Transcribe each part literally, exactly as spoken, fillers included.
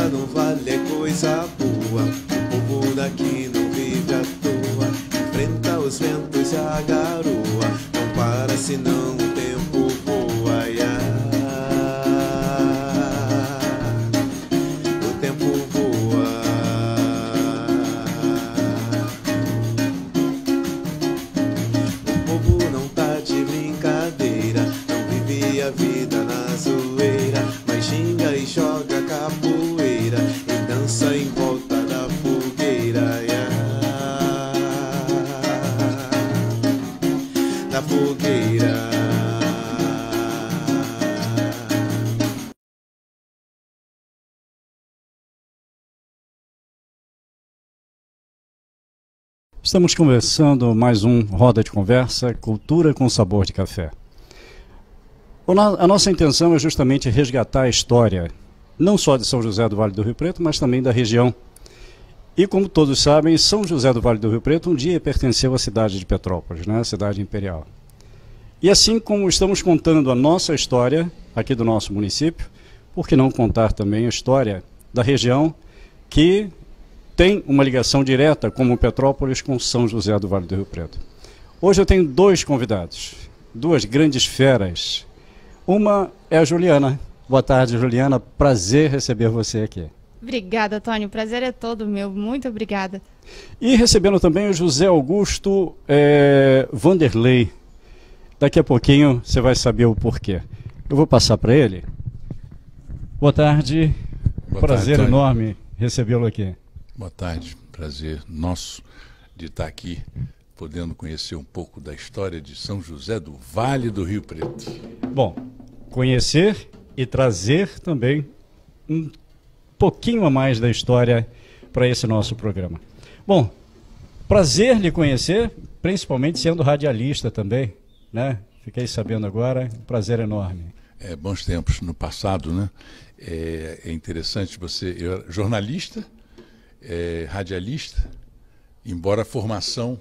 vida no vale é coisa boa. O povo daqui não vive à toa, enfrenta os ventos e a garoa, não para senão o tempo voa. Ai, o tempo voa. O povo não tá de brincadeira, não vive a vida na zoeira, mas xinga e joga capoeira e dança em volta da fogueira. Ai, da fogueira. Estamos conversando mais um Roda de Conversa, Cultura com Sabor de Café. A nossa intenção é justamente resgatar a história, não só de São José do Vale do Rio Preto, mas também da região. E como todos sabem, São José do Vale do Rio Preto um dia pertenceu à cidade de Petrópolis, né? A cidade imperial. E assim como estamos contando a nossa história aqui do nosso município, por que não contar também a história da região que tem uma ligação direta, como Petrópolis, com São José do Vale do Rio Preto. Hoje eu tenho dois convidados, duas grandes feras. Uma é a Juliana. Boa tarde, Juliana. Prazer receber você aqui. Obrigada, Tony. O prazer é todo meu. Muito obrigada. E recebendo também o José Augusto é, Vanderlei. Daqui a pouquinho você vai saber o porquê. Eu vou passar para ele. Boa tarde. Boa prazer tarde, enorme recebê-lo aqui. Boa tarde. Prazer nosso de estar aqui, podendo conhecer um pouco da história de São José do Vale do Rio Preto. Bom, conhecer e trazer também um pouquinho a mais da história para esse nosso programa. Bom, prazer lhe conhecer, principalmente sendo radialista também, né? Fiquei sabendo agora, prazer enorme. É, bons tempos no passado, né? É, é interessante você, eu era jornalista, é, radialista, embora a formação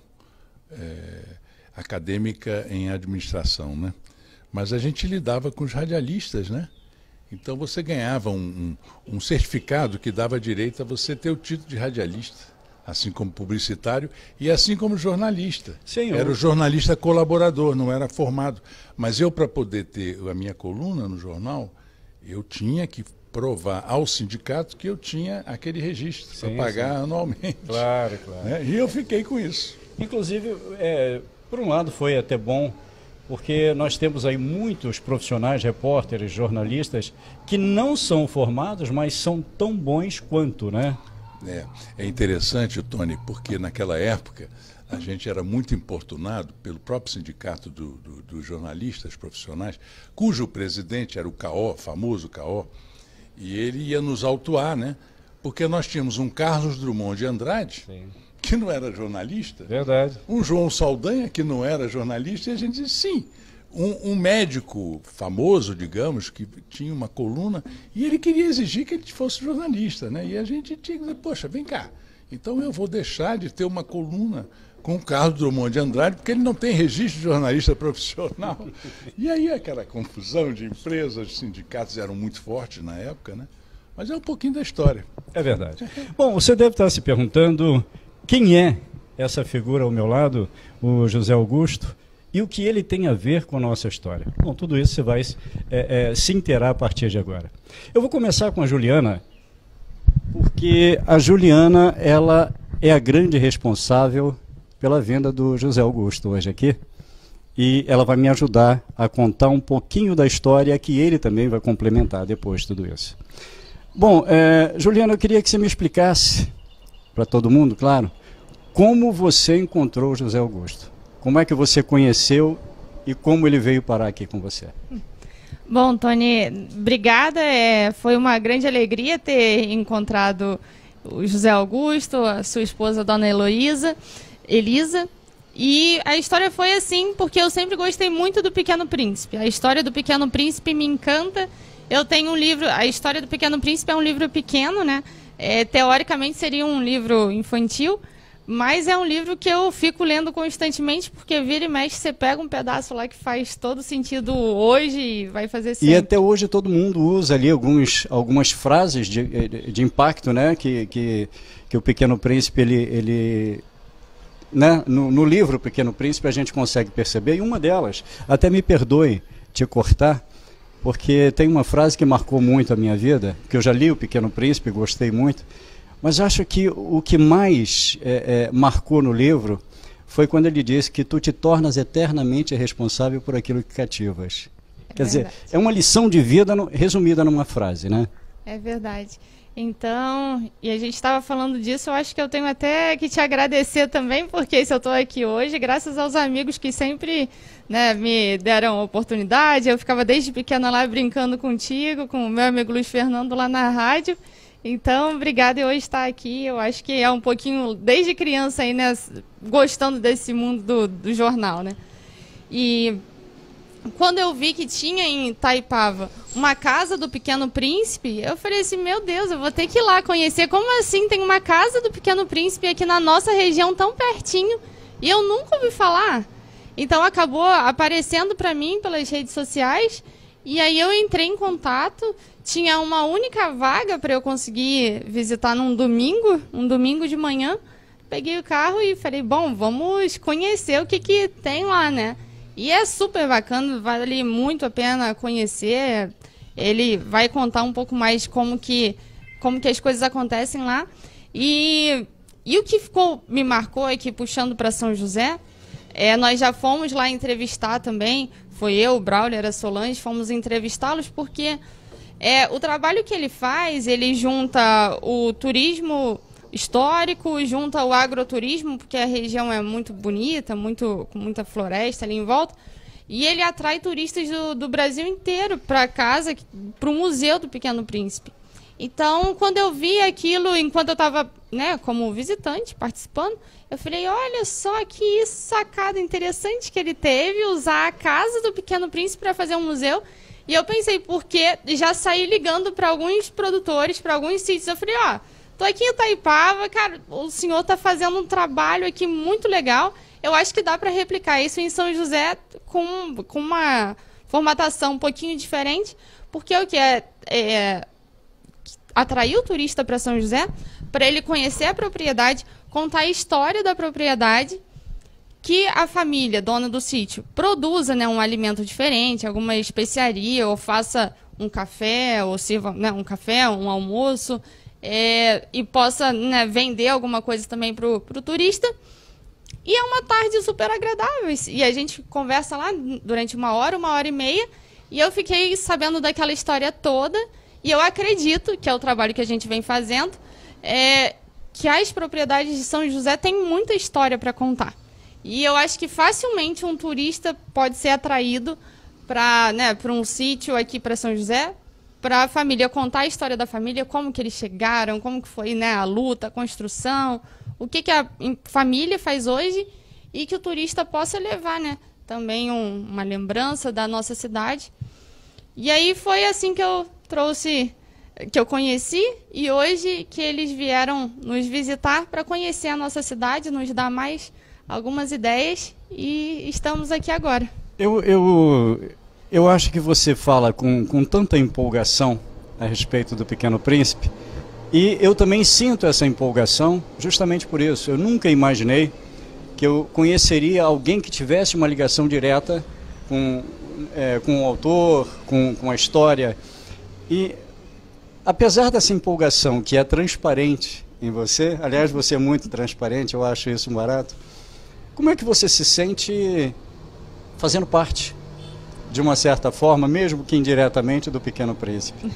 é, acadêmica em administração, né? Mas a gente lidava com os radialistas, né? Então você ganhava um, um, um certificado que dava direito a você ter o título de radialista, assim como publicitário e assim como jornalista. Sim, eu... Era o jornalista colaborador, não era formado. Mas eu, para poder ter a minha coluna no jornal, eu tinha que provar ao sindicato que eu tinha aquele registro para pagar sim. anualmente. Claro, claro. Né? E eu fiquei com isso. Inclusive, é, por um lado foi até bom, porque nós temos aí muitos profissionais, repórteres, jornalistas, que não são formados, mas são tão bons quanto, né? É, é interessante, Tony, porque naquela época a gente era muito importunado pelo próprio sindicato dos do, do jornalistas profissionais, cujo presidente era o C A O, famoso C A O, e ele ia nos autuar, né? Porque nós tínhamos um Carlos Drummond de Andrade, sim, que não era jornalista. Verdade. Um João Saldanha, que não era jornalista, e a gente disse, sim, um, um médico famoso, digamos, que tinha uma coluna, e ele queria exigir que ele fosse jornalista, né? E a gente tinha que dizer, poxa, vem cá, então eu vou deixar de ter uma coluna com o Carlos Drummond de Andrade, porque ele não tem registro de jornalista profissional. E aí aquela confusão de empresas, sindicatos eram muito fortes na época, né? Mas é um pouquinho da história. É verdade. Bom, você deve estar se perguntando quem é essa figura ao meu lado, o José Augusto, e o que ele tem a ver com a nossa história. Bom, tudo isso você vai é, é, se inteirar a partir de agora. Eu vou começar com a Juliana, porque a Juliana, ela é a grande responsável pela vinda do José Augusto hoje aqui, e ela vai me ajudar a contar um pouquinho da história que ele também vai complementar depois de tudo isso. Bom, é, Juliana, eu queria que você me explicasse, para todo mundo, claro, como você encontrou o José Augusto. Como é que você conheceu e como ele veio parar aqui com você? Bom, Tony, obrigada. É, foi uma grande alegria ter encontrado o José Augusto, a sua esposa, a dona Heloísa, Elisa. E a história foi assim, porque eu sempre gostei muito do Pequeno Príncipe. A história do Pequeno Príncipe me encanta. Eu tenho um livro, a história do Pequeno Príncipe é um livro pequeno, né? É, teoricamente seria um livro infantil, Mas é um livro que eu fico lendo constantemente, porque vira e mexe, você pega um pedaço lá que faz todo sentido hoje e vai fazer sempre. E até hoje todo mundo usa ali alguns, algumas frases de, de impacto, né? Que, que, que o Pequeno Príncipe, ele... ele né? no, no livro Pequeno Príncipe a gente consegue perceber, e uma delas, até me perdoe te cortar, porque tem uma frase que marcou muito a minha vida, que eu já li o Pequeno Príncipe, gostei muito, mas acho que o que mais é, é, marcou no livro foi quando ele disse que tu te tornas eternamente responsável por aquilo que cativas. É Quer verdade. dizer, é uma lição de vida no, resumida numa frase, né? É verdade. Então, e a gente estava falando disso, eu acho que eu tenho até que te agradecer também, porque se eu estou aqui hoje, graças aos amigos que sempre, né, me deram oportunidade. Eu ficava desde pequena lá brincando contigo, com o meu amigo Luiz Fernando lá na rádio. Então, obrigada e hoje estar aqui. Eu acho que é um pouquinho, desde criança, aí, né, gostando desse mundo do, do jornal, né? E quando eu vi que tinha em Itaipava uma casa do Pequeno Príncipe, eu falei assim, meu Deus, eu vou ter que ir lá conhecer. Como assim tem uma casa do Pequeno Príncipe aqui na nossa região tão pertinho e eu nunca ouvi falar? Então acabou aparecendo para mim pelas redes sociais e aí eu entrei em contato. Tinha uma única vaga para eu conseguir visitar num domingo, um domingo de manhã. Peguei o carro e falei, bom, vamos conhecer o que, que tem lá, né? E é super bacana, vale muito a pena conhecer. Ele vai contar um pouco mais como que, como que as coisas acontecem lá. E, e o que ficou, me marcou aqui, puxando para São José, é, nós já fomos lá entrevistar também, foi eu, o Braulio, a Solange, fomos entrevistá-los porque... É, o trabalho que ele faz, ele junta o turismo histórico, junta o agroturismo, porque a região é muito bonita, muito, com muita floresta ali em volta, e ele atrai turistas do, do Brasil inteiro para casa, para o Museu do Pequeno Príncipe. Então, quando eu vi aquilo, enquanto eu estava, né, como visitante, participando, eu falei, olha só que sacada interessante que ele teve, usar a casa do Pequeno Príncipe para fazer um museu. E eu pensei, porque já saí ligando para alguns produtores, para alguns sítios. Eu falei, ó, tô aqui em Itaipava, cara, o senhor tá fazendo um trabalho aqui muito legal. Eu acho que dá para replicar isso em São José com, com uma formatação um pouquinho diferente, porque o que é, é atrair o turista para São José, para ele conhecer a propriedade, contar a história da propriedade, que a família, dona do sítio, produza, né, um alimento diferente, alguma especiaria, ou faça um café, ou sirva, né, um café, um almoço, é, e possa, né, vender alguma coisa também para o turista. E é uma tarde super agradável. E a gente conversa lá durante uma hora, uma hora e meia, e eu fiquei sabendo daquela história toda, e eu acredito, que é o trabalho que a gente vem fazendo, é, que as propriedades de São José têm muita história para contar. E eu acho que facilmente um turista pode ser atraído para, né, para um sítio aqui para São José, para a família contar a história da família, como que eles chegaram, como que foi, né, a luta, a construção, o que, que a família faz hoje e que o turista possa levar, né, também um, uma lembrança da nossa cidade. E aí foi assim que eu trouxe, que eu conheci, e hoje que eles vieram nos visitar para conhecer a nossa cidade, nos dar mais algumas ideias, e estamos aqui agora. Eu, eu, eu acho que você fala com, com tanta empolgação a respeito do Pequeno Príncipe, e eu também sinto essa empolgação justamente por isso. Eu nunca imaginei que eu conheceria alguém que tivesse uma ligação direta com, é, com o autor, com, com a história. E apesar dessa empolgação que é transparente em você, aliás, você é muito transparente, eu acho isso um barato. Como é que você se sente fazendo parte, de uma certa forma, mesmo que indiretamente, do Pequeno Príncipe?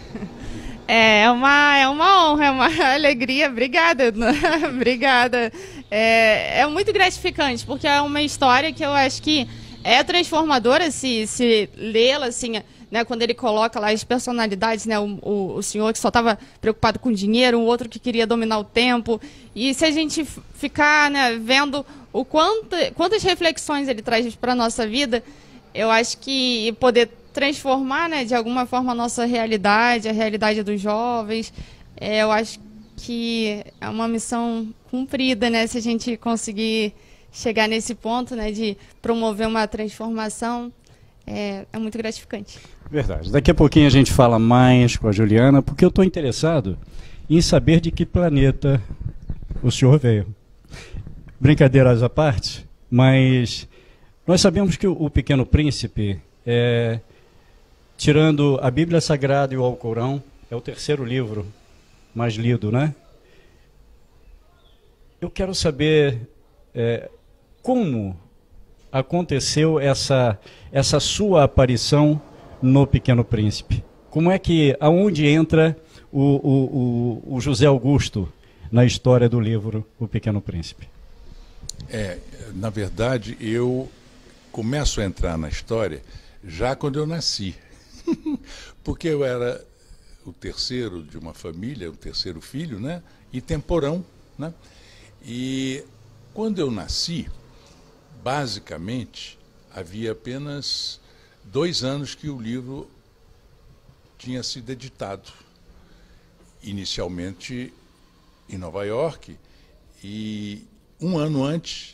É uma, é uma honra, é uma alegria. Obrigada. Obrigada. É, é muito gratificante, porque é uma história que eu acho que é transformadora, se, se lê-la, assim, né, quando ele coloca lá as personalidades, né, o, o, o senhor que só estava preocupado com dinheiro, um outro que queria dominar o tempo. E se a gente ficar, né, vendo o quanto, quantas reflexões ele traz para a nossa vida, eu acho que poder transformar, né, de alguma forma a nossa realidade, a realidade dos jovens, é, eu acho que é uma missão cumprida, né? Se a gente conseguir chegar nesse ponto, né, de promover uma transformação, é, é muito gratificante. Verdade. Daqui a pouquinho a gente fala mais com a Juliana, porque eu estou interessado em saber de que planeta o senhor veio. Brincadeiras à parte, mas nós sabemos que o, o Pequeno Príncipe, é, tirando a Bíblia Sagrada e o Alcorão, é o terceiro livro mais lido, né? Eu quero saber é, como aconteceu essa, essa sua aparição no Pequeno Príncipe. Como é que, aonde entra o, o, o, o José Augusto na história do livro O Pequeno Príncipe? É, na verdade, eu começo a entrar na história já quando eu nasci. Porque eu era o terceiro de uma família, o terceiro filho, né? E temporão, né? E quando eu nasci, basicamente, havia apenas dois anos que o livro tinha sido editado. Inicialmente em Nova York e um ano antes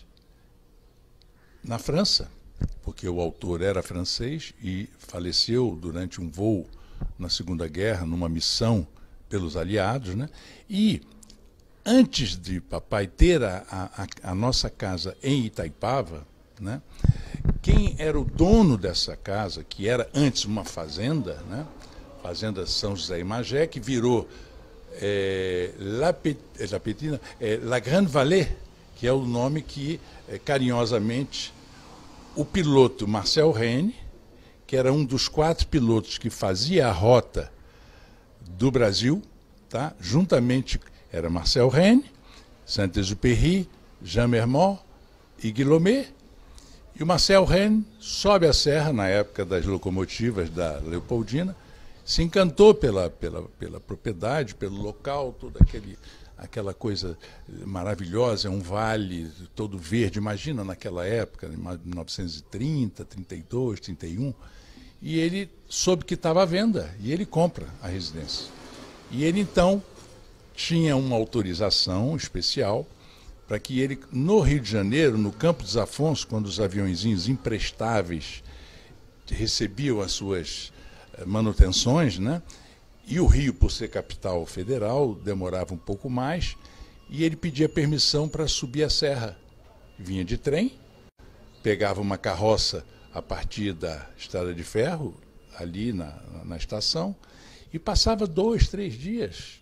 na França, porque o autor era francês e faleceu durante um voo na Segunda Guerra, numa missão pelos aliados, né? E antes de papai ter a, a, a nossa casa em Itaipava, né? Quem era o dono dessa casa, que era antes uma fazenda, né? Fazenda São José e Magé, que virou é, La, Pet, La, Petina, é, La Grande Vallée, que é o nome que, é, carinhosamente, o piloto Marcel Rene, que era um dos quatro pilotos que fazia a rota do Brasil, tá? Juntamente era Marcel Rene, Saint-Exupéry, Jean Mermont e Guillaumet. E o Marcel Rene sobe a serra, na época das locomotivas da Leopoldina, se encantou pela, pela, pela propriedade, pelo local, toda aquele, aquela coisa maravilhosa, é um vale todo verde, imagina naquela época, em mil novecentos e trinta, trinta e dois, trinta e um, e ele soube que estava à venda, e ele compra a residência. E ele, então, tinha uma autorização especial para que ele, no Rio de Janeiro, no Campo dos Afonso, quando os aviõezinhos imprestáveis recebiam as suas manutenções, né? E o Rio, por ser capital federal, demorava um pouco mais, e ele pedia permissão para subir a serra. Vinha de trem, pegava uma carroça a partir da Estrada de Ferro, ali na, na estação, e passava dois, três dias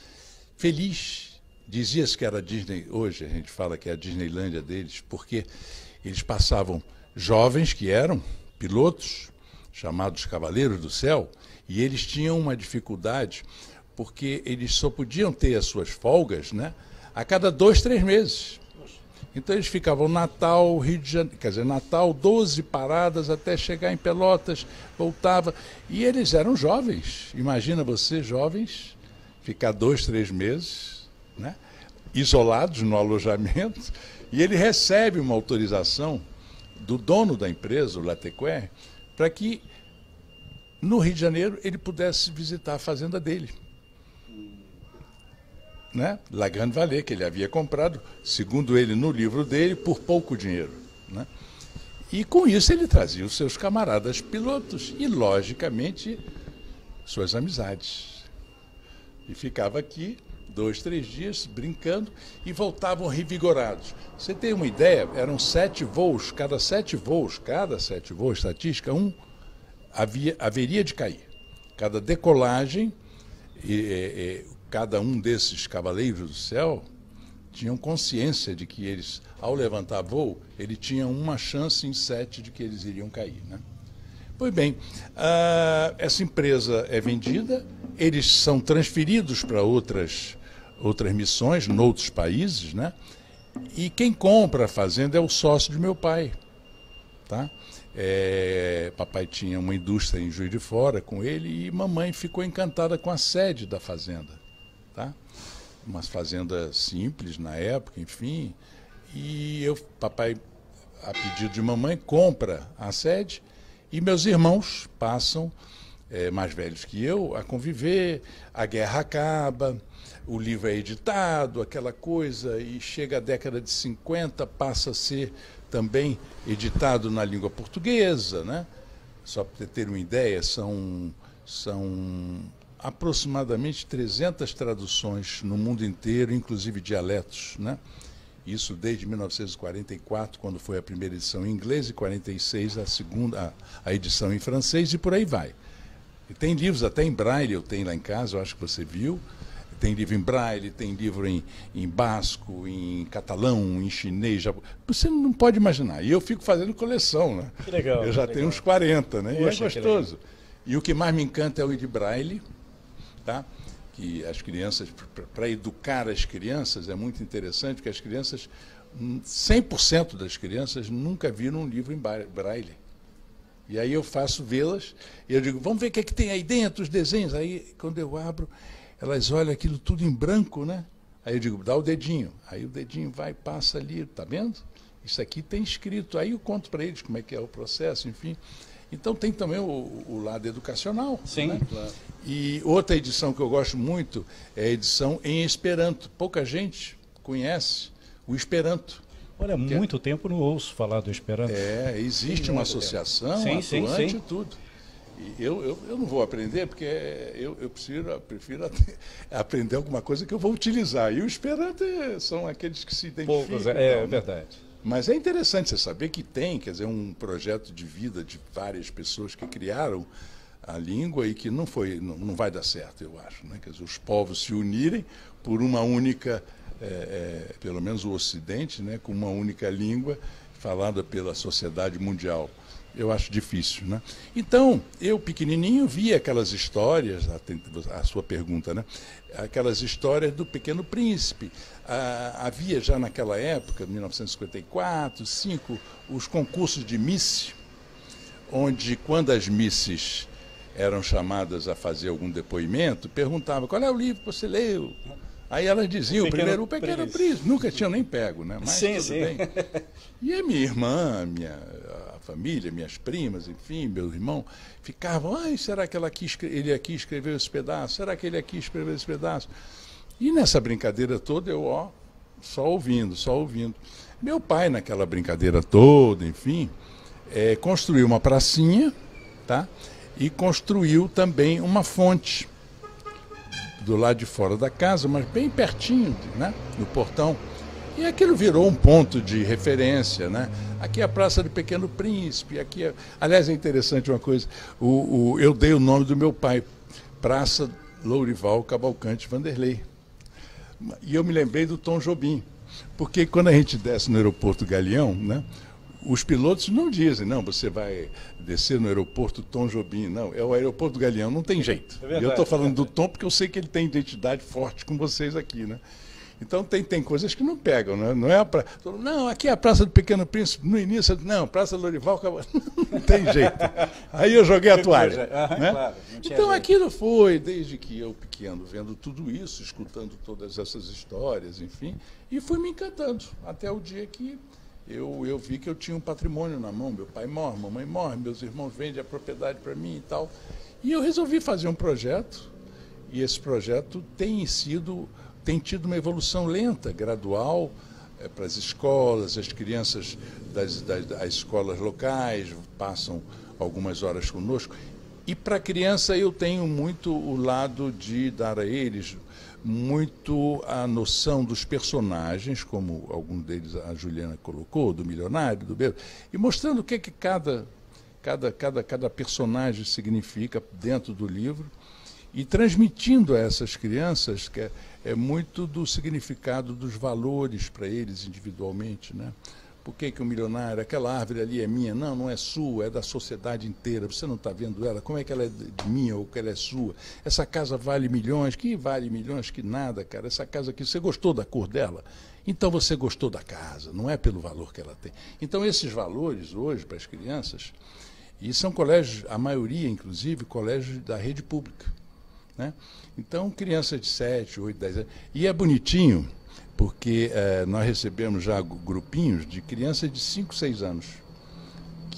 feliz. Dizia-se que era Disney, hoje a gente fala que é a Disneylândia deles, porque eles passavam jovens que eram pilotos, chamados Cavaleiros do Céu, e eles tinham uma dificuldade, porque eles só podiam ter as suas folgas, né, a cada dois, três meses. Então eles ficavam Natal, Rio de Janeiro, quer dizer, Natal, doze paradas até chegar em Pelotas, voltava. E eles eram jovens. Imagina você, jovens, ficar dois, três meses, né, isolados no alojamento, e ele recebe uma autorização do dono da empresa, o Latecoère, para que no Rio de Janeiro ele pudesse visitar a fazenda dele, né? La Grande Vallée, que ele havia comprado, segundo ele no livro dele, por pouco dinheiro, né? E com isso ele trazia os seus camaradas pilotos e, logicamente, suas amizades. E ficava aqui dois, três dias brincando e voltavam revigorados. Você tem uma ideia? Eram sete voos, cada sete voos, cada sete voos, estatística, um havia, haveria de cair. Cada decolagem, e, e, cada um desses cavaleiros do céu tinham consciência de que eles, ao levantar voo, ele tinha uma chance em sete de que eles iriam cair, né? Pois bem, uh, essa empresa é vendida, eles são transferidos para outras, outras missões, em outros países, né? E quem compra a fazenda é o sócio de meu pai, tá? É, papai tinha uma indústria em Juiz de Fora com ele e mamãe ficou encantada com a sede da fazenda, tá? Uma fazenda simples na época, enfim, e eu, papai, a pedido de mamãe, compra a sede e meus irmãos passam é, mais velhos que eu, a conviver, a guerra acaba, o livro é editado, aquela coisa, e chega a década de cinquenta, passa a ser também editado na língua portuguesa, né? Só para ter uma ideia, são, são aproximadamente trezentas traduções no mundo inteiro, inclusive dialetos, né? Isso desde mil novecentos e quarenta e quatro, quando foi a primeira edição em inglês, e quarenta e seis a segunda, a, a edição em francês, e por aí vai. E tem livros até em braille, eu tenho lá em casa, eu acho que você viu. Tem livro em braille, tem livro em, em basco, em catalão, em chinês. Já... Você não pode imaginar. E eu fico fazendo coleção, né? Que legal. Eu já tenho legal. uns quarenta, né? Poxa, e é gostoso. E o que mais me encanta é o de braille, tá? Que as crianças, para educar as crianças, é muito interessante, porque as crianças, cem por cento das crianças nunca viram um livro em braille. E aí eu faço vê-las, e eu digo, vamos ver o que, é que tem aí dentro, os desenhos. Aí, quando eu abro, elas olham aquilo tudo em branco, né? Aí eu digo, dá o dedinho. Aí o dedinho vai e passa ali, tá vendo? Isso aqui tem escrito. Aí eu conto para eles como é que é o processo, enfim. Então tem também o, o lado educacional. Sim, né? Claro. E outra edição que eu gosto muito é a edição em Esperanto. Pouca gente conhece o Esperanto. Olha, há muito é... tempo não ouço falar do Esperanto. É, existe uma associação sim, atuante sim, e tudo. E eu, eu, eu não vou aprender, porque eu, eu prefiro, prefiro aprender alguma coisa que eu vou utilizar. E o Esperanto é, são aqueles que se identificam. Poucos, é, é verdade. Mas é interessante você saber que tem, quer dizer, um projeto de vida de várias pessoas que criaram a língua e que não, foi, não, não vai dar certo, eu acho. Né? Quer dizer, os povos se unirem por uma única, é, é, pelo menos o Ocidente, né? Com uma única língua falada pela sociedade mundial. Eu acho difícil, né? Então, eu pequenininho via aquelas histórias, a, a sua pergunta, né? Aquelas histórias do Pequeno Príncipe. Ah, havia já naquela época, mil novecentos e cinquenta e quatro, cinco, os concursos de Miss, onde quando as Misses eram chamadas a fazer algum depoimento, perguntavam, qual é o livro que você leu? Aí elas diziam, o primeiro, o Pequeno Príncipe. Nunca tinham nem pego, né? Mas sim, tudo sim. bem. E a minha irmã, minha a família, minhas primas, enfim, meus irmãos, ficavam, ai, será que ela aqui, ele aqui escreveu esse pedaço? Será que ele aqui escreveu esse pedaço? E nessa brincadeira toda, eu, ó, só ouvindo, só ouvindo. Meu pai, naquela brincadeira toda, enfim, é, construiu uma pracinha, tá? E construiu também uma fonte do lado de fora da casa, mas bem pertinho, né, no portão. E aquilo virou um ponto de referência, né? Aqui é a Praça do Pequeno Príncipe, aqui é... Aliás, é interessante uma coisa, o, o, eu dei o nome do meu pai, Praça Lourival Cavalcante Vanderlei. E eu me lembrei do Tom Jobim, porque quando a gente desce no aeroporto Galeão, né, os pilotos não dizem, não, você vai descer no aeroporto Tom Jobim, não, é o aeroporto Galeão, não tem jeito. É verdade, eu estou falando é do Tom porque eu sei que ele tem identidade forte com vocês aqui, né? Então tem, tem coisas que não pegam, né? Não é a pra... Não, aqui é a Praça do Pequeno Príncipe, no início, não, Praça Lourival, não tem jeito. Aí eu joguei a toalha. Uhum, né? Claro, então aquilo foi, desde que eu pequeno, vendo tudo isso, escutando todas essas histórias, enfim, e fui me encantando, até o dia que eu, eu vi que eu tinha um patrimônio na mão, meu pai morre, mamãe morre, meus irmãos vendem a propriedade para mim e tal. E eu resolvi fazer um projeto, e esse projeto tem sido... tem tido uma evolução lenta, gradual, é, para as escolas, as crianças das, das, das escolas locais passam algumas horas conosco. E para a criança eu tenho muito o lado de dar a eles muito a noção dos personagens, como algum deles a Juliana colocou, do milionário, do bêbado, e mostrando o que, é que cada, cada, cada, cada personagem significa dentro do livro, e transmitindo a essas crianças que é, é muito do significado dos valores para eles individualmente, né? Por que que o milionário, aquela árvore ali é minha? Não, não é sua, é da sociedade inteira. Você não está vendo ela? Como é que ela é de minha ou que ela é sua? Essa casa vale milhões? Que vale milhões? Que nada, cara. Essa casa aqui, você gostou da cor dela? Então você gostou da casa, não é pelo valor que ela tem. Então esses valores hoje para as crianças, e são colégios, a maioria inclusive, colégios da rede pública, né? Então, crianças de sete, oito, dez anos. E é bonitinho, porque eh, nós recebemos já grupinhos de crianças de cinco, seis anos,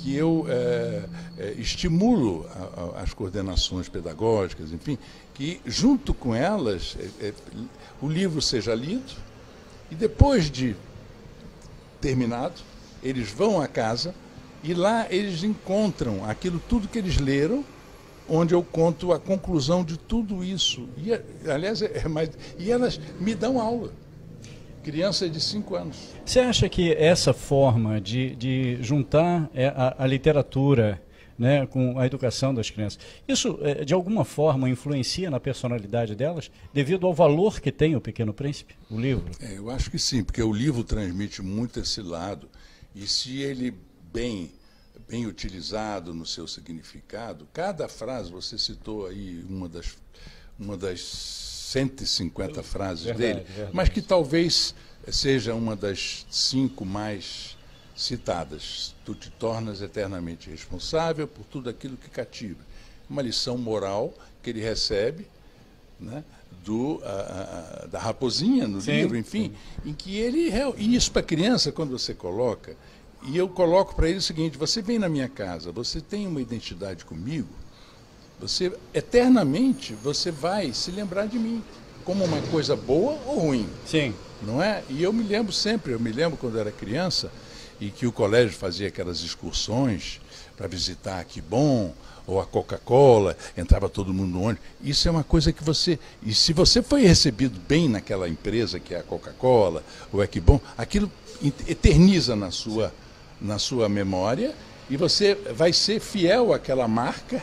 que eu é, é, estimulo a, a, as coordenações pedagógicas, enfim, que junto com elas é, é, o livro seja lido e depois de terminado, eles vão à casa e lá eles encontram aquilo tudo que eles leram, onde eu conto a conclusão de tudo isso. E, aliás, é mais, e elas me dão aula. Criança de cinco anos. Você acha que essa forma de, de juntar a, a literatura, né, com a educação das crianças, isso de alguma forma influencia na personalidade delas, devido ao valor que tem o Pequeno Príncipe, o livro? É, eu acho que sim, porque o livro transmite muito esse lado, e se ele bem, bem utilizado no seu significado, cada frase, você citou aí uma das, uma das cento e cinquenta frases verdade, dele, verdade. Mas que talvez seja uma das cinco mais citadas. Tu te tornas eternamente responsável por tudo aquilo que cativa. Uma lição moral que ele recebe, né, do, a, a, da raposinha no sim, livro, enfim, sim. Em que ele... E isso para criança, quando você coloca, e eu coloco para ele o seguinte, você vem na minha casa, você tem uma identidade comigo, você, eternamente, você vai se lembrar de mim, como uma coisa boa ou ruim. Sim. Não é? E eu me lembro sempre, eu me lembro quando eu era criança, e que o colégio fazia aquelas excursões para visitar a Que Bom, ou a Coca-Cola, entrava todo mundo no ônibus. Isso é uma coisa que você... E se você foi recebido bem naquela empresa que é a Coca-Cola, ou a Que Bom, aquilo eterniza na sua, na sua memória, e você vai ser fiel àquela marca,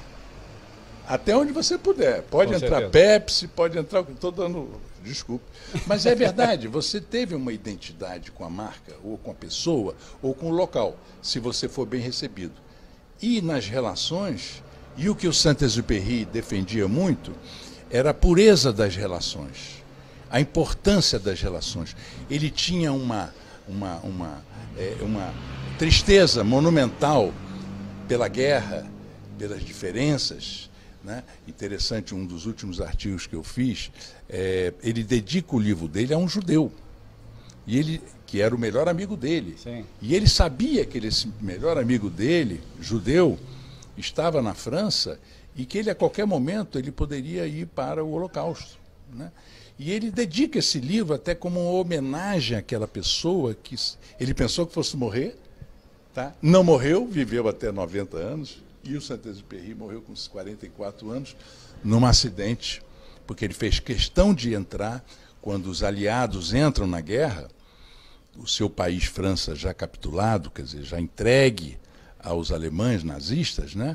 até onde você puder. Pode com entrar certeza. Pepsi, pode entrar... Estou dando... Desculpe. Mas é verdade, você teve uma identidade com a marca, ou com a pessoa, ou com o local, se você for bem recebido. E nas relações, e o que o Saint-Exupéry defendia muito, era a pureza das relações, a importância das relações. Ele tinha uma, uma, uma, é, uma tristeza monumental pela guerra, pelas diferenças. Né? Interessante, um dos últimos artigos que eu fiz, é, ele dedica o livro dele a um judeu, e ele, que era o melhor amigo dele. Sim. E ele sabia que esse melhor amigo dele, judeu, estava na França e que ele a qualquer momento ele poderia ir para o Holocausto. Né? E ele dedica esse livro até como uma homenagem àquela pessoa que ele pensou que fosse morrer, tá? Não morreu, viveu até noventa anos. E o Saint-Exupéry morreu com quarenta e quatro anos num acidente, porque ele fez questão de entrar, quando os aliados entram na guerra, o seu país, França, já capitulado, quer dizer, já entregue aos alemães nazistas, né?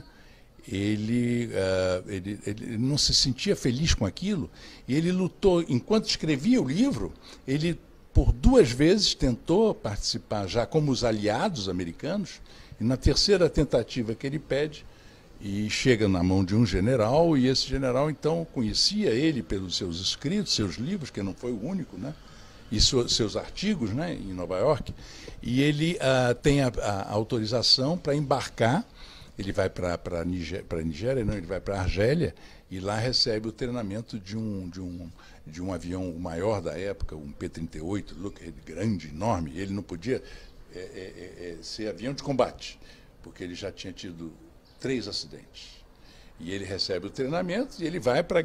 ele, uh, ele, ele não se sentia feliz com aquilo, e ele lutou, enquanto escrevia o livro, ele por duas vezes tentou participar já como os aliados americanos, e na terceira tentativa que ele pede, e chega na mão de um general, e esse general então conhecia ele pelos seus escritos, seus livros, que não foi o único, né? E so, seus artigos, né, em Nova York, e ele uh, tem a, a autorização para embarcar, ele vai para a Nigéria, Nigéria, não, ele vai para a Argélia, e lá recebe o treinamento de um, de um, de um avião maior da época, um P trinta e oito, grande, enorme, ele não podia... É, é, é, ser avião de combate, porque ele já tinha tido três acidentes. E ele recebe o treinamento e ele vai para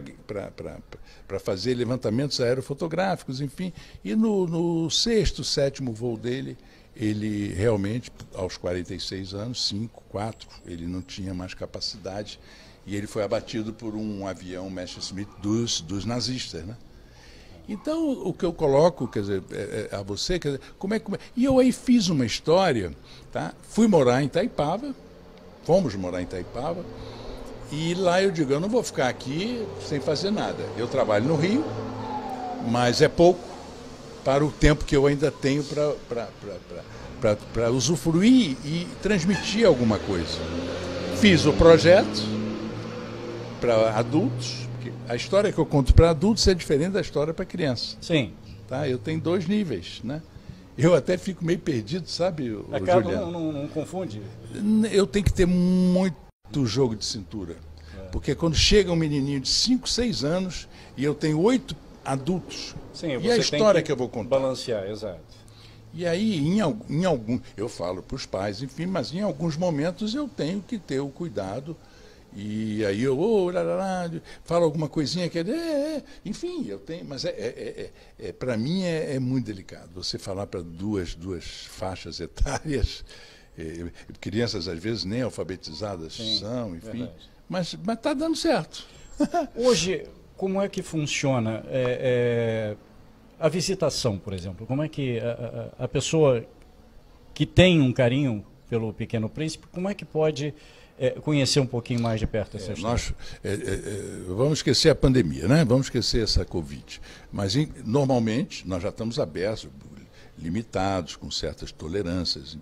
fazer levantamentos aerofotográficos, enfim. E no, no sexto, sétimo voo dele, ele realmente, aos quarenta e seis anos, cinco, quatro, ele não tinha mais capacidade, e ele foi abatido por um avião Messerschmitt dos, dos nazistas, né? Então, o que eu coloco, quer dizer, é, é, a você, quer dizer, como é que... E eu aí fiz uma história, tá? Fui morar em Itaipava, fomos morar em Itaipava, e lá eu digo, eu não vou ficar aqui sem fazer nada. Eu trabalho no Rio, mas é pouco para o tempo que eu ainda tenho para usufruir e transmitir alguma coisa. Fiz o projeto para adultos. A história que eu conto para adultos é diferente da história para criança. Sim. Tá? Eu tenho dois níveis, né? Eu até fico meio perdido, sabe, Acaba, Juliano? Não, não, não confunde? Eu tenho que ter muito jogo de cintura. É. Porque quando chega um menininho de cinco, seis anos e eu tenho oito adultos, sim, e a história que, que eu vou contar? Balancear, exato. E aí, em, em algum, eu falo para os pais, enfim, mas em alguns momentos eu tenho que ter o cuidado. E aí eu oh, lá, lá, lá, falo alguma coisinha que é, é, enfim, eu tenho, mas é, é, é, é, para mim é, é muito delicado. Você falar para duas, duas faixas etárias, é, crianças às vezes nem alfabetizadas Sim, são, enfim, verdade. mas mas está dando certo. Hoje, como é que funciona é, é, a visitação, por exemplo? Como é que a, a, a pessoa que tem um carinho pelo Pequeno Príncipe, como é que pode é, conhecer um pouquinho mais de perto essa é, história? Nós é, é, vamos esquecer a pandemia, né? Vamos esquecer essa Covid. Mas em, normalmente nós já estamos abertos, limitados, com certas tolerâncias.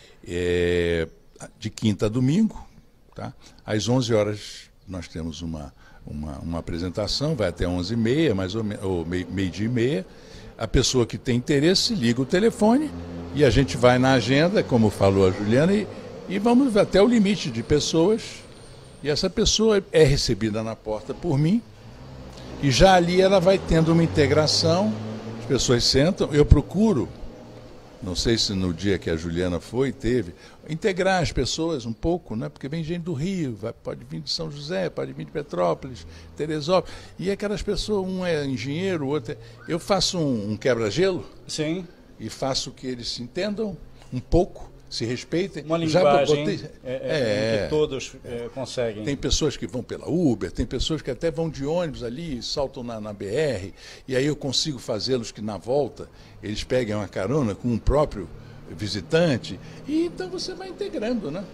É, de quinta a domingo, tá? Às onze horas nós temos uma Uma, uma apresentação, vai até onze e meia, mais ou menos, ou meio-dia e meia. A pessoa que tem interesse liga o telefone e a gente vai na agenda, como falou a Juliana, e, e vamos até o limite de pessoas. E essa pessoa é recebida na porta por mim e já ali ela vai tendo uma integração, as pessoas sentam, eu procuro, não sei se no dia que a Juliana foi, teve, integrar as pessoas um pouco, né? Porque vem gente do Rio, vai, pode vir de São José, pode vir de Petrópolis, Teresópolis, e aquelas pessoas, um é engenheiro, o outro é... Eu faço um, um quebra-gelo. Sim. E faço que eles se entendam um pouco, se respeitem. Uma linguagem botei... é, é, é, que todos é, conseguem. Tem pessoas que vão pela Uber, tem pessoas que até vão de ônibus ali, saltam na, na B R, e aí eu consigo fazê-los que na volta eles peguem uma carona com o próprio visitante, e então você vai integrando, né?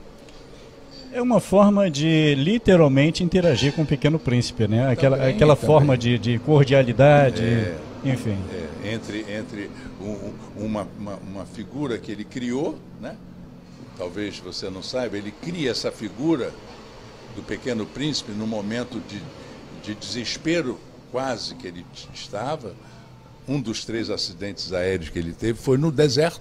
É uma forma de literalmente interagir com o Pequeno Príncipe, né? Aquela, também, aquela também. forma de, de cordialidade, é, enfim. É, entre entre um, uma, uma, uma figura que ele criou, né? Talvez você não saiba, ele cria essa figura do Pequeno Príncipe no momento de, de desespero quase que ele estava. Um dos três acidentes aéreos que ele teve foi no deserto.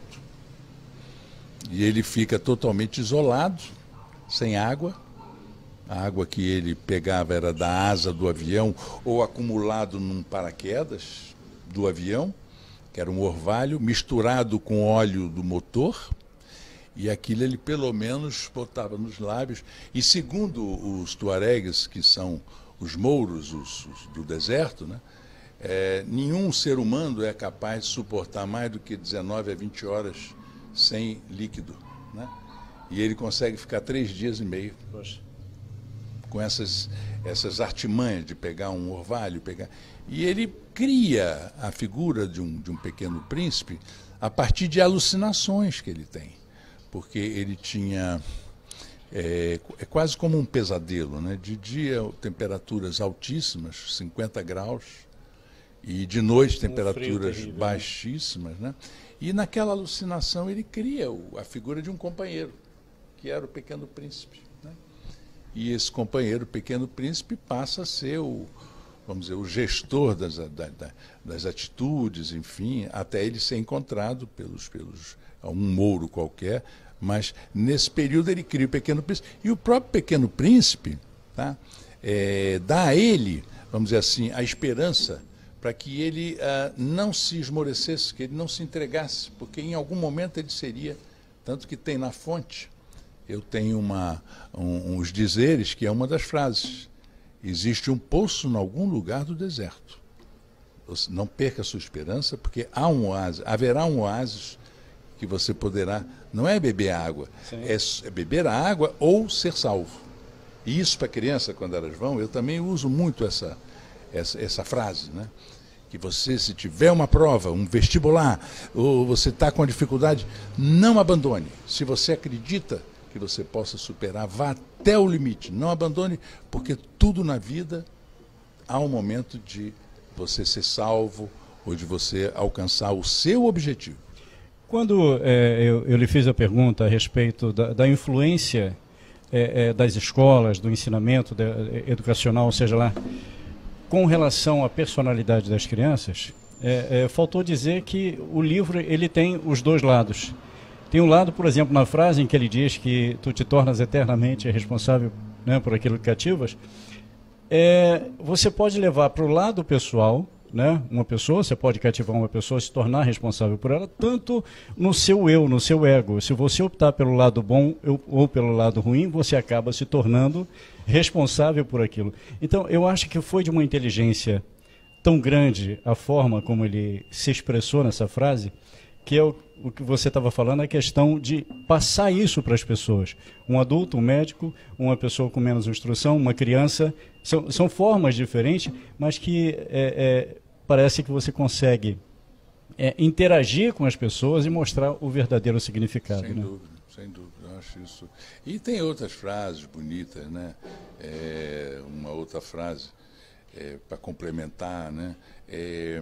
E ele fica totalmente isolado, sem água. A água que ele pegava era da asa do avião ou acumulado num paraquedas do avião, que era um orvalho, misturado com óleo do motor. E aquilo ele pelo menos botava nos lábios. E segundo os tuaregues, que são os mouros os, os do deserto, né? É, nenhum ser humano é capaz de suportar mais do que dezenove a vinte horas sem líquido, né? E ele consegue ficar três dias e meio Poxa. com essas, essas artimanhas de pegar um orvalho, pegar... E ele cria a figura de um, de um pequeno príncipe a partir de alucinações que ele tem, porque ele tinha... É, é quase como um pesadelo, né? De dia, temperaturas altíssimas, cinquenta graus, e de noite, temperaturas terrível, baixíssimas, né? E naquela alucinação ele cria o, a figura de um companheiro, que era o Pequeno Príncipe, né? E esse companheiro, o Pequeno Príncipe, passa a ser o, vamos dizer, o gestor das, da, da, das atitudes, enfim, até ele ser encontrado pelos, pelos um mouro qualquer, mas nesse período ele cria o Pequeno Príncipe. E o próprio Pequeno Príncipe, tá, é, dá a ele, vamos dizer assim, a esperança para que ele ah, não se esmorecesse, que ele não se entregasse, porque em algum momento ele seria, tanto que tem na fonte, eu tenho uma, um, uns dizeres, que é uma das frases, existe um poço em algum lugar do deserto. Você não perca a sua esperança, porque há um oásis, haverá um oásis que você poderá, não é beber água, é, é beber a água ou ser salvo. E isso para a criança, quando elas vão, eu também uso muito essa, essa, essa frase, né? Que você, se tiver uma prova, um vestibular, ou você está com dificuldade, não abandone. Se você acredita que você possa superar, vá até o limite, não abandone, porque tudo na vida há um momento de você ser salvo ou de você alcançar o seu objetivo. Quando é, eu, eu lhe fiz a pergunta a respeito da, da influência é, é, das escolas, do ensinamento de, educacional, seja lá, com relação à personalidade das crianças, é, é, faltou dizer que o livro ele tem os dois lados. Tem um lado, por exemplo, na frase em que ele diz que tu te tornas eternamente responsável, né, por aquilo que ativas, é, você pode levar para o lado pessoal, né, uma pessoa, você pode cativar uma pessoa, se tornar responsável por ela, tanto no seu eu, no seu ego. Se você optar pelo lado bom eu, ou pelo lado ruim, você acaba se tornando responsável por aquilo. Então, eu acho que foi de uma inteligência tão grande a forma como ele se expressou nessa frase, que é o, o que você estava falando, a questão de passar isso para as pessoas. Um adulto, um médico, uma pessoa com menos instrução, uma criança, são, são formas diferentes, mas que é, é, parece que você consegue é, interagir com as pessoas e mostrar o verdadeiro significado. Sem né? dúvida, sem dúvida, eu acho isso. E tem outras frases bonitas, né? É, uma outra frase é, para complementar, né? É,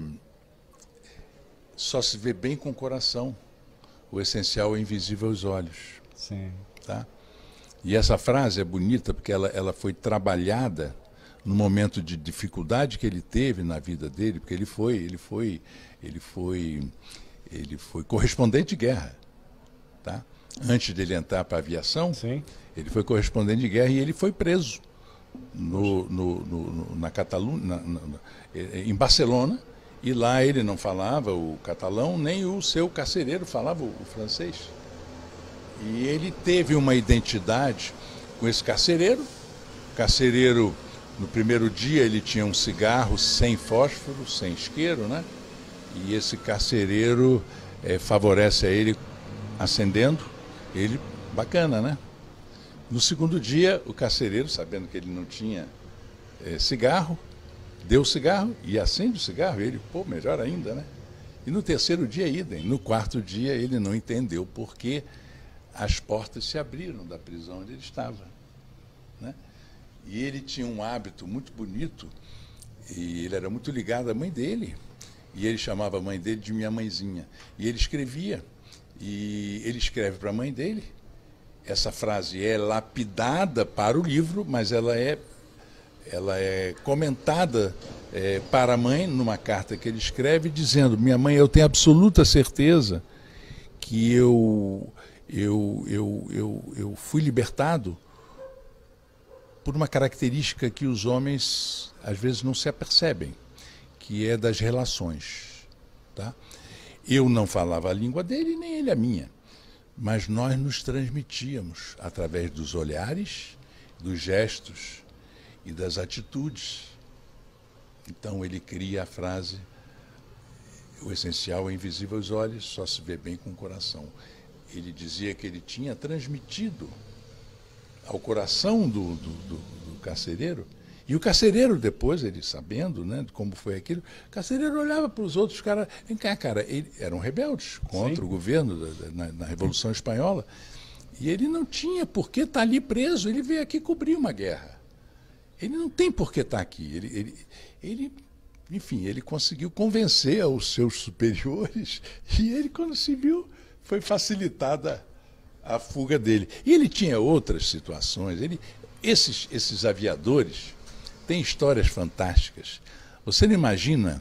só se vê bem com o coração. O essencial é invisível aos olhos. Sim. Tá? E essa frase é bonita porque ela, ela foi trabalhada no momento de dificuldade que ele teve na vida dele, porque ele foi, ele foi, ele foi, ele foi correspondente de guerra, tá? Antes dele entrar para a aviação, Sim. ele foi correspondente de guerra e ele foi preso no, no, no, no, na Catalunha, na, na, em Barcelona. E lá ele não falava o catalão, nem o seu carcereiro falava o francês. E ele teve uma identidade com esse carcereiro. O carcereiro, no primeiro dia, ele tinha um cigarro sem fósforo, sem isqueiro, né? E esse carcereiro é, favorece a ele acendendo, ele, bacana, né? No segundo dia, o carcereiro, sabendo que ele não tinha é, cigarro, deu o cigarro e acende o cigarro, ele, pô, melhor ainda, né? E no terceiro dia, idem. No quarto dia, ele não entendeu porque as portas se abriram da prisão onde ele estava, né? E ele tinha um hábito muito bonito, e ele era muito ligado à mãe dele, e ele chamava a mãe dele de minha mãezinha. E ele escrevia, e ele escreve para a mãe dele. Essa frase é lapidada para o livro, mas ela é ela é comentada é, para a mãe numa carta que ele escreve dizendo: minha mãe, eu tenho absoluta certeza que eu, eu, eu, eu, eu fui libertado por uma característica que os homens às vezes não se apercebem, que é das relações. Tá? Eu não falava a língua dele, nem ele a minha, mas nós nos transmitíamos através dos olhares, dos gestos e das atitudes. Então ele cria a frase: o essencial é invisível aos olhos, só se vê bem com o coração. Ele dizia que ele tinha transmitido ao coração do, do, do, do carcereiro, e o carcereiro depois, ele sabendo, né, como foi aquilo, o carcereiro olhava para os outros caras, vem cá, cara, ele, eram rebeldes contra Sim. o governo da, na, na Revolução Espanhola, e ele não tinha por que estar ali preso, ele veio aqui cobrir uma guerra. Ele não tem por que estar aqui. Ele, ele, ele, enfim, ele conseguiu convencer aos seus superiores e ele, quando se viu, foi facilitada a fuga dele. E ele tinha outras situações. Ele, esses, esses aviadores têm histórias fantásticas. Você não imagina...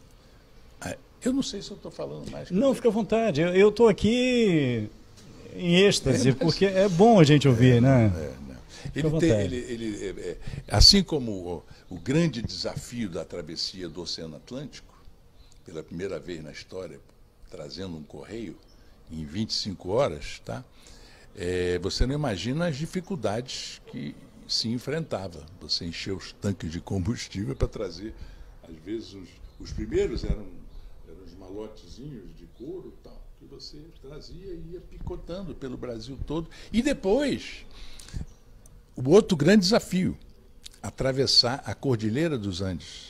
Eu não sei se eu estou falando mais. Não, fica à vontade. Eu estou aqui em êxtase, é, mas... porque é bom a gente ouvir, é, né? É. Ele tem, ele, ele, é, assim como o, o grande desafio da travessia do Oceano Atlântico, pela primeira vez na história, trazendo um correio em vinte e cinco horas, tá? É, você não imagina as dificuldades que se enfrentava. Você encheu os tanques de combustível para trazer, às vezes, os, os primeiros eram, eram os malotezinhos de couro e tal, que você trazia e ia picotando pelo Brasil todo. E depois... O outro grande desafio, atravessar a Cordilheira dos Andes.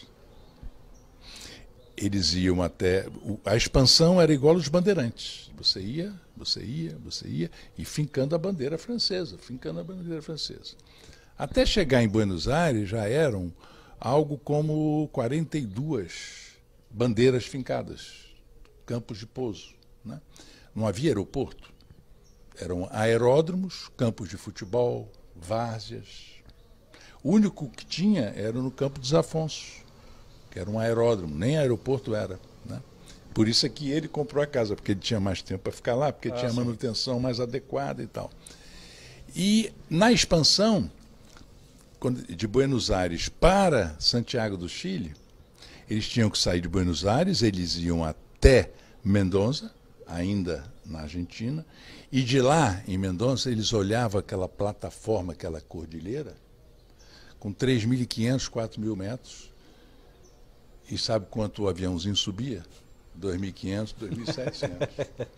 Eles iam até... A expansão era igual aos bandeirantes. Você ia, você ia, você ia, e fincando a bandeira francesa, fincando a bandeira francesa. Até chegar em Buenos Aires já eram algo como quarenta e duas bandeiras fincadas, campos de pouso, né? Não havia aeroporto. Eram aeródromos, campos de futebol, várzeas. O único que tinha era no Campo dos Afonsos, que era um aeródromo, nem aeroporto era, né? Por isso é que ele comprou a casa, porque ele tinha mais tempo para ficar lá, porque ah, tinha sim. manutenção mais adequada e tal. E na expansão de Buenos Aires para Santiago do Chile, Eles tinham que sair de Buenos Aires, eles iam até Mendoza, ainda na Argentina, e de lá, em Mendoza, eles olhavam aquela plataforma, aquela cordilheira, com três mil e quinhentos, quatro mil metros. E sabe quanto o aviãozinho subia? dois mil e quinhentos, dois mil e setecentos.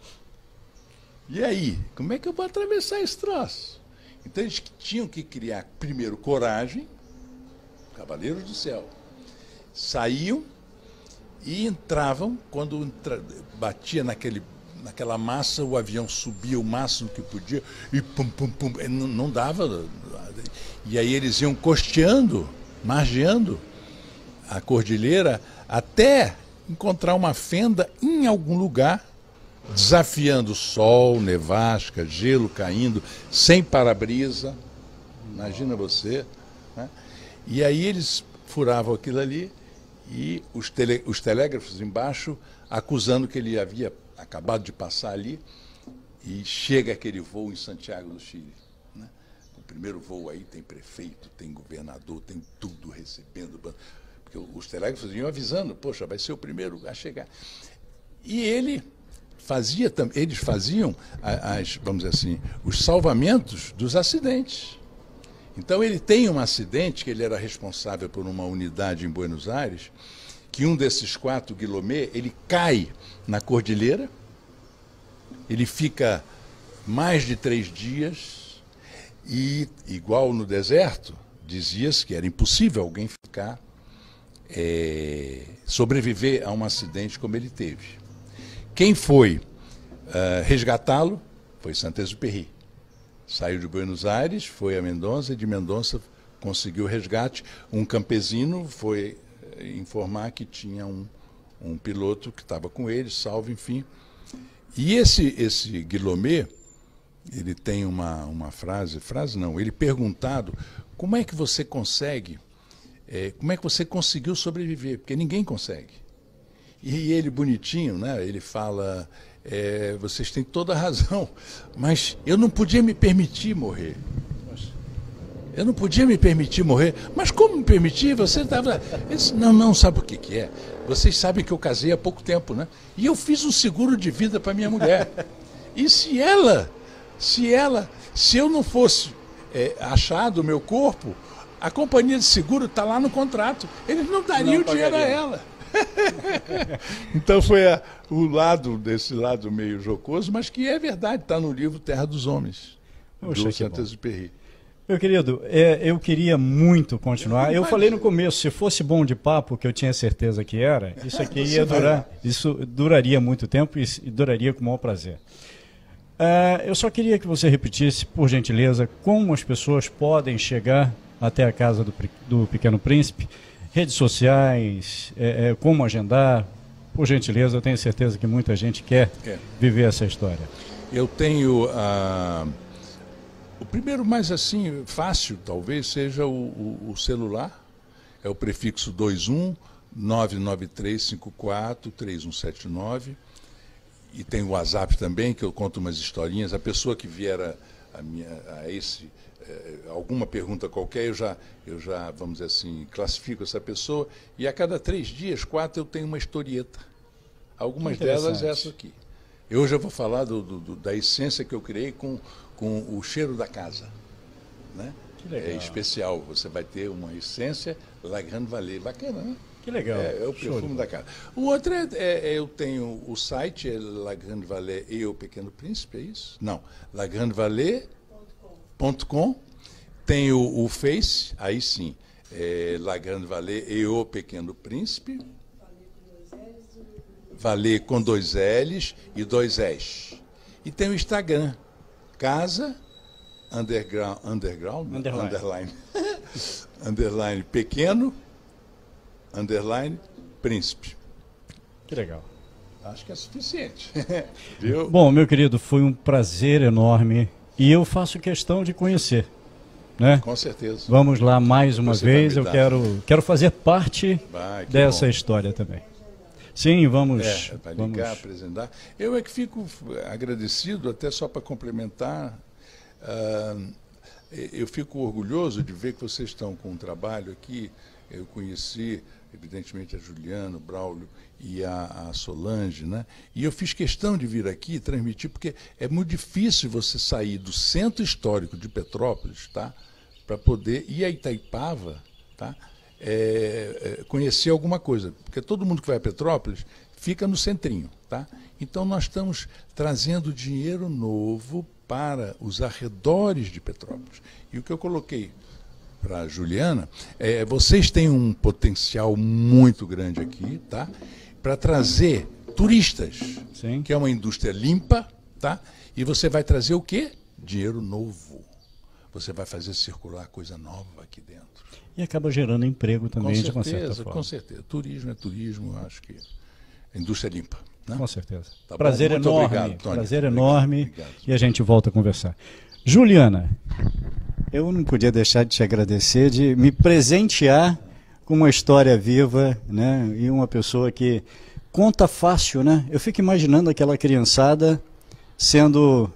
E aí, como é que eu vou atravessar esse troço? Então eles tinham que criar, primeiro, coragem, cavaleiros do céu. Saíam e entravam, quando entra, batia naquele, naquela massa, o avião subia o máximo que podia, e pum, pum, pum, não, não dava. E aí eles iam costeando, margeando a cordilheira, até encontrar uma fenda em algum lugar, desafiando sol, nevasca, gelo caindo, sem para-brisa. Imagina você. Né? E aí eles furavam aquilo ali e os, tele, os telégrafos embaixo acusando que ele havia acabado de passar ali, e chega aquele voo em Santiago do Chile. Né? O primeiro voo aí tem prefeito, tem governador, tem tudo recebendo. Porque os telégrafos iam avisando, poxa, vai ser o primeiro a chegar. E ele fazia, eles faziam, as, vamos dizer assim, os salvamentos dos acidentes. Então ele tem um acidente, que ele era responsável por uma unidade em Buenos Aires, que um desses quatro, Guilomé, ele cai na cordilheira, ele fica mais de três dias, e, igual no deserto, dizia-se que era impossível alguém ficar, é, sobreviver a um acidente como ele teve. Quem foi uh, resgatá-lo foi Saint-Exupéry. Saiu de Buenos Aires, foi a Mendoza, e de Mendoza conseguiu o resgate. Um campesino foi informar que tinha um, um piloto que estava com ele, salvo, enfim. E esse, esse Guilomé, ele tem uma, uma frase, frase não, ele perguntado, como é que você consegue, é, como é que você conseguiu sobreviver? Porque ninguém consegue. E ele, bonitinho, né, ele fala, é, vocês têm toda a razão, mas eu não podia me permitir morrer. Eu não podia me permitir morrer. Mas como me permitir? Você estava... Não, não, sabe o que, que é? Vocês sabem que eu casei há pouco tempo, né? E eu fiz um seguro de vida para minha mulher. E se ela, se ela, se eu não fosse é, achado o meu corpo, a companhia de seguro está lá no contrato. Eles não dariam o dinheiro a ela. Então foi a, o lado desse lado meio jocoso, mas que é verdade, está no livro Terra dos Homens, Poxa, do Saint-Exupéry. Meu querido, é, eu queria muito continuar. Eu falei no começo, se fosse bom de papo, que eu tinha certeza que era, isso aqui ia durar, isso duraria muito tempo e, e duraria com o maior prazer. Uh, eu só queria que você repetisse, por gentileza, como as pessoas podem chegar até a casa do, do Pequeno Príncipe, redes sociais, é, é, como agendar. Por gentileza, eu tenho certeza que muita gente quer é. viver essa história. Eu tenho a... Uh... O primeiro, mais assim, fácil, talvez, seja o, o, o celular. É o prefixo dois um nove nove três cinco quatro três um sete nove. E tem o WhatsApp também, que eu conto umas historinhas. A pessoa que vier a, a, minha, a esse, eh, alguma pergunta qualquer, eu já, eu já, vamos dizer assim, classifico essa pessoa. E a cada três dias, quatro, eu tenho uma historieta. Algumas delas é essa aqui. Eu hoje eu vou falar do, do, da essência que eu criei com, com o cheiro da casa. Né? Que legal. É especial, você vai ter uma essência La Grande Vallée. Bacana, né? Que legal. É, é o perfume da casa. O outro é, é, eu tenho o site, é La Grande Vallée e o Pequeno Príncipe, é isso? Não, la grande vallée ponto com. Tem o, o Face, aí sim, é La Grande Vallée e o Pequeno Príncipe. Vallée com dois L's e dois S. E tem o Instagram, casa, underground, underground, underline, underline, underline pequeno, underline príncipe. Que legal. Acho que é suficiente. Viu? Bom, meu querido, foi um prazer enorme e eu faço questão de conhecer. Né? Com certeza. Vamos lá mais uma Você vez, eu quero, quero fazer parte Vai, dessa bom. história também. Sim, vamos... É, para ligar, vamos... apresentar. Eu é que fico agradecido, até só para complementar, uh, eu fico orgulhoso de ver que vocês estão com um trabalho aqui. Eu conheci evidentemente a Juliana, o Braulio e a, a Solange, né? E eu fiz questão de vir aqui e transmitir, porque é muito difícil você sair do centro histórico de Petrópolis, tá? Para poder ir a Itaipava, tá? É, é, conhecer alguma coisa, porque todo mundo que vai a Petrópolis fica no centrinho, tá? Então nós estamos trazendo dinheiro novo para os arredores de Petrópolis. E o que eu coloquei para a Juliana é: vocês têm um potencial muito grande aqui, tá? Para trazer turistas, Sim. que é uma indústria limpa, tá? E você vai trazer o quê? Dinheiro novo. Você vai fazer circular coisa nova aqui dentro. E acaba gerando emprego também, com de uma certa certeza, forma. com certeza. Turismo é turismo, eu acho que a indústria é limpa. Né? Com certeza. Tá Prazer Muito enorme. obrigado, Tony. Prazer Obrigado, enorme. obrigado. E a gente volta a conversar. Juliana, eu não podia deixar de te agradecer, de me presentear com uma história viva, né? E uma pessoa que conta fácil, né? Eu fico imaginando aquela criançada sendo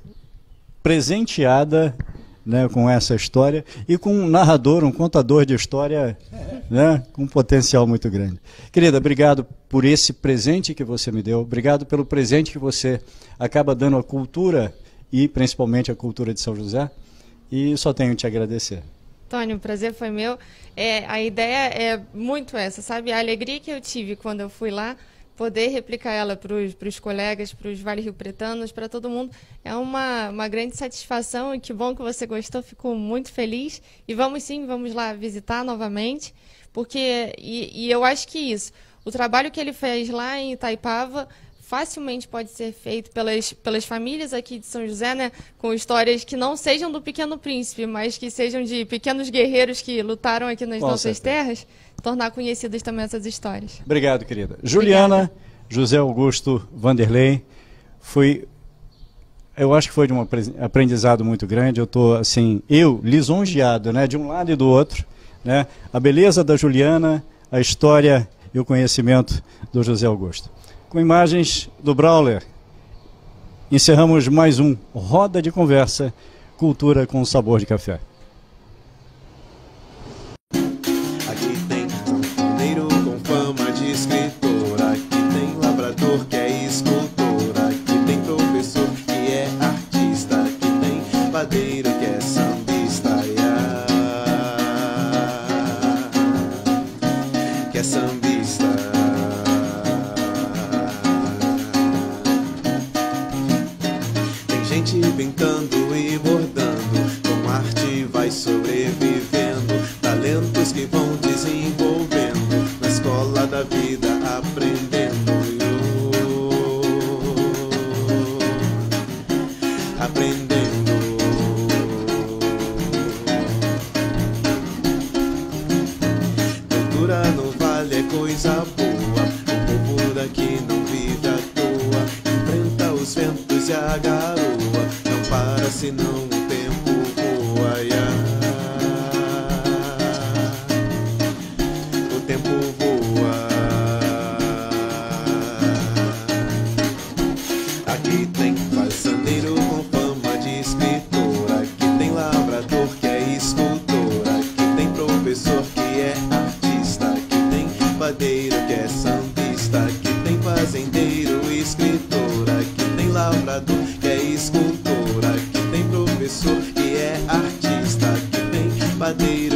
presenteada, né, com essa história e com um narrador, um contador de história, né, com um potencial muito grande. Querida, obrigado por esse presente que você me deu, obrigado pelo presente que você acaba dando à cultura e principalmente à cultura de São José, e só tenho que te agradecer. Tony, o prazer foi meu. É, a ideia é muito essa, sabe? A alegria que eu tive quando eu fui lá, poder replicar ela para os colegas, para os Vale Rio Pretanos, para todo mundo, é uma, uma grande satisfação, e que bom que você gostou, fico muito feliz. E vamos sim, vamos lá visitar novamente, porque, e, e eu acho que isso, o trabalho que ele fez lá em Itaipava, facilmente pode ser feito pelas, pelas famílias aqui de São José, né, com histórias que não sejam do Pequeno Príncipe, mas que sejam de pequenos guerreiros que lutaram aqui nas Com nossas certeza. terras, tornar conhecidas também essas histórias. Obrigado, querida. Juliana, Obrigada. José Augusto Vanderlei, foi, eu acho que foi de um apre- aprendizado muito grande. Eu estou, assim, eu lisonjeado, né, de um lado e do outro, né, a beleza da Juliana, a história e o conhecimento do José Augusto. Com imagens do Brawler, encerramos mais um Roda de Conversa, Cultura com Sabor de Café. Aqui tem sanfoneiro com fama de escritor. Aqui tem lavrador que é escultor. Aqui tem professor que é artista. Aqui tem padeiro que é sambista. Yeah. Que é sambista. Tem gente pintando e bordando, com arte vai sobrevivendo. Talentos que vão desenvolvendo, na escola da vida aprendendo. Aprendendo. Cultura no vale é coisa boa, o povo daqui não vive à toa. Enfrenta os ventos e a garoa, não para senão o tempo voa. Yeah. O tempo voa. Aqui tem fazendeiro com fama de escritor. Aqui tem lavrador que é escultor. Aqui tem professor que é artista. Aqui tem padeiro que é sambista. Aqui tem fazendeiro e escritor. Aqui tem lavrador que é escultor. Aqui tem professor que é artista. Aqui tem padeiro